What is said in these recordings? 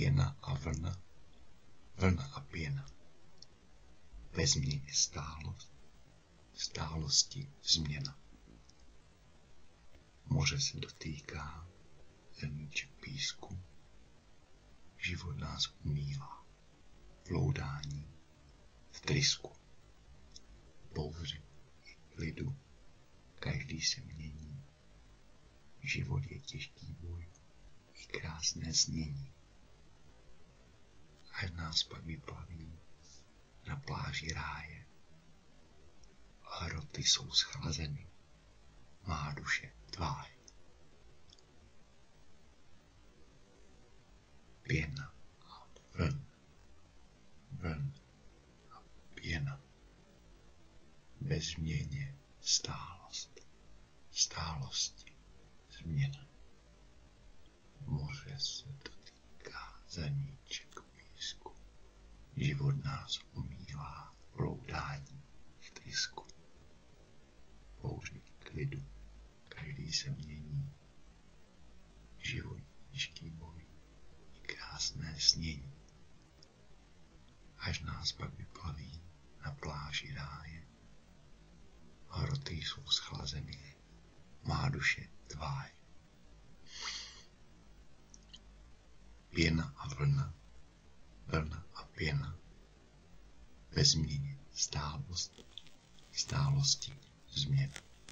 Pěna a vlna, vlna a pěna. Ve změně stálost, stálosti změna. Moře se dotýká zrníček písku, život nás umývá, vloudání v trysku. Bouři i klidu, každý se mění, život je těžký boj i krásné snění. Až nás pak vyplaví na pláži ráje, hroty jsou schlazeny, má duše tváj. Pěna a vln, vln a pěna. Ve změně stálost, stálosti změna. Moře se dotýká zrníček písku, život nás umývá vloudání v trysku. Bouři klidu, každý se mění, život těžký boj i krásné snění. Až nás pak vyplaví na pláži ráje, hroty jsou schlazeny, má duše tváj. Pěna a vlna, vlna a pěna. Ve změně stálost, stálosti změna.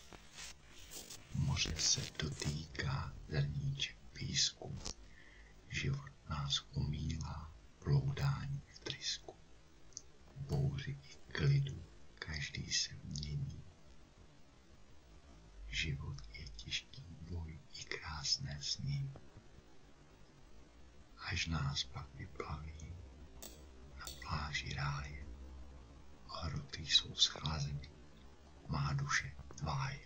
Moře se dotýká zrníček písku, život nás umývá vloudání v trysku. Bouři i klidu, každý se mění, život je těžký boj i krásné snění. Až nás pak vyplaví na pláži ráje, hroty jsou schlazeny, má duše tváj.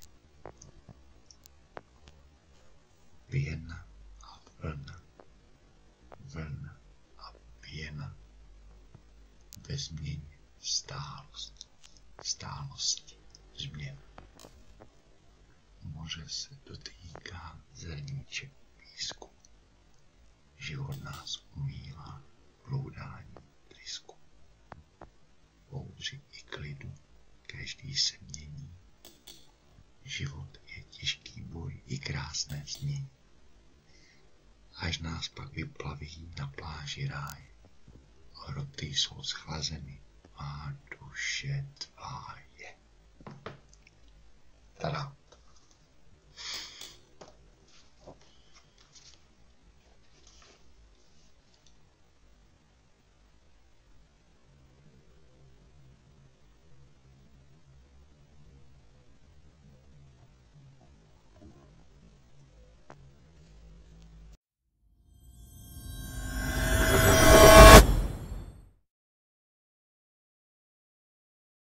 Pěna a vlna, vlna a pěna. Ve změně stálost, stálosti změna. Moře se dotýká zrníček písku, život nás umývá vloudání trysku. Bouři i klidu, každý se mění, život je těžký boj i krásné snění. Až nás pak vyplaví na pláži ráje, hroty jsou schlazeny, má duše tváje. Tada.